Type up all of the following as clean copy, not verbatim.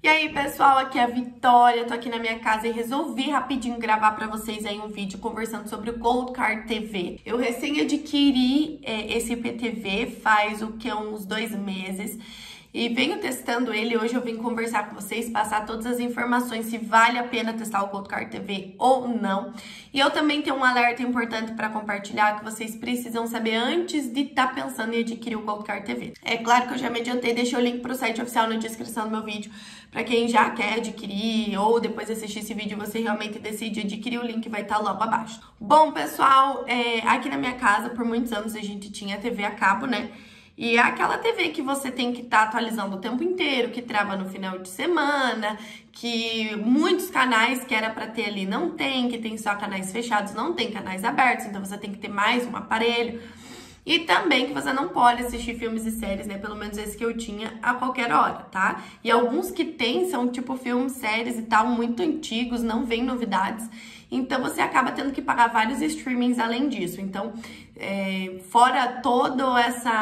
E aí, pessoal, aqui é a Vitória, tô aqui na minha casa e resolvi rapidinho gravar pra vocês aí um vídeo conversando sobre o Gold Card TV. Eu recém adquiri esse IPTV faz uns 2 meses e venho testando ele. Hoje eu vim conversar com vocês, passar todas as informações se vale a pena testar o Gold Card TV ou não. E eu também tenho um alerta importante para compartilhar que vocês precisam saber antes de estar pensando em adquirir o Gold Card TV. É claro que eu já me adiantei, deixei o link pro site oficial na descrição do meu vídeo para quem já quer adquirir ou depois de assistir esse vídeo você realmente decide adquirir, o link vai estar logo abaixo. Bom, pessoal, aqui na minha casa por muitos anos a gente tinha TV a cabo, né? E é aquela TV que você tem que estar atualizando o tempo inteiro, que trava no final de semana, que muitos canais que era para ter ali não tem, que tem só canais fechados, não tem canais abertos, então você tem que ter mais um aparelho. E também que você não pode assistir filmes e séries, né? Pelo menos esse que eu tinha, a qualquer hora, tá? E alguns que tem são tipo filmes, séries e tal, muito antigos, não vem novidades. Então você acaba tendo que pagar vários streamings além disso. Então, fora todo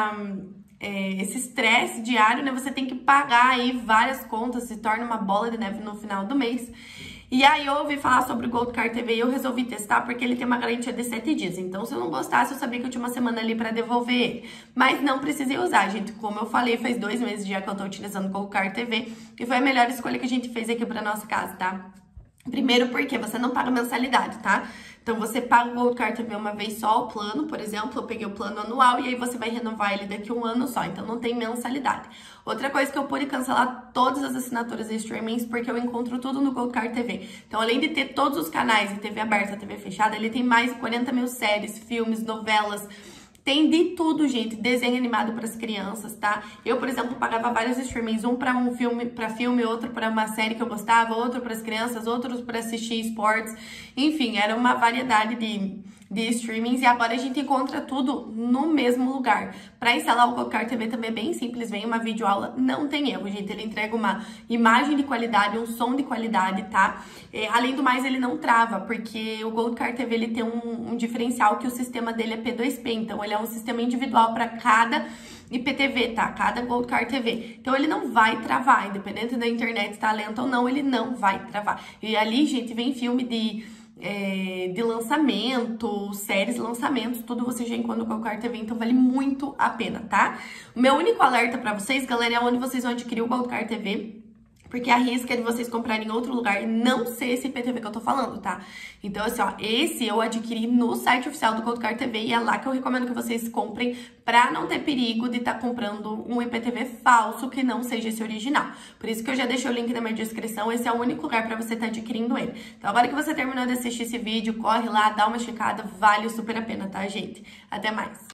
esse estresse diário, né? Você tem que pagar aí várias contas, se torna uma bola de neve no final do mês. E aí eu ouvi falar sobre o Gold Card TV e eu resolvi testar porque ele tem uma garantia de 7 dias. Então, se eu não gostasse, eu sabia que eu tinha uma semana ali pra devolver ele. Mas não precisei usar, gente. Como eu falei, faz 2 meses já que eu tô utilizando o Gold Card TV e foi a melhor escolha que a gente fez aqui pra nossa casa, tá? Primeiro porque você não paga mensalidade, tá? Então, você paga o Gold Card TV uma vez só, o plano, por exemplo, eu peguei o plano anual e aí você vai renovar ele daqui a 1 ano só, então não tem mensalidade. Outra coisa que eu pude cancelar todas as assinaturas e streamings porque eu encontro tudo no Gold Card TV. Então, além de ter todos os canais, e TV aberta, TV fechada, ele tem mais de 40 mil séries, filmes, novelas. Tem de tudo, gente, desenho animado para as crianças, tá? Eu, por exemplo, pagava vários streamings, um para filme, outro para uma série que eu gostava, outro para as crianças, outros para assistir esportes. Enfim, era uma variedade de streamings e agora a gente encontra tudo no mesmo lugar. Para instalar o Gold Card TV também é bem simples, vem uma videoaula, não tem erro, gente. Ele entrega uma imagem de qualidade, um som de qualidade, tá? Além do mais, ele não trava, porque o Gold Card TV ele tem um diferencial que o sistema dele é P2P, então ele é um sistema individual para cada IPTV, tá? Cada Gold Card TV. Então ele não vai travar, independente da internet estar lenta ou não, ele não vai travar. E ali, gente, vem filme de lançamento, séries, lançamentos, tudo você já encontra no Gold Card TV, então vale muito a pena, tá? O meu único alerta pra vocês, galera, é onde vocês vão adquirir o Gold Card TV, porque a risca é de vocês comprarem em outro lugar e não ser esse IPTV que eu tô falando, tá? Então, assim, ó, esse eu adquiri no site oficial do Gold Card TV e é lá que eu recomendo que vocês comprem pra não ter perigo de estar comprando um IPTV falso que não seja esse original. Por isso que eu já deixei o link na minha descrição, esse é o único lugar pra você estar adquirindo ele. Então, agora que você terminou de assistir esse vídeo, corre lá, dá uma checada, vale super a pena, tá, gente? Até mais!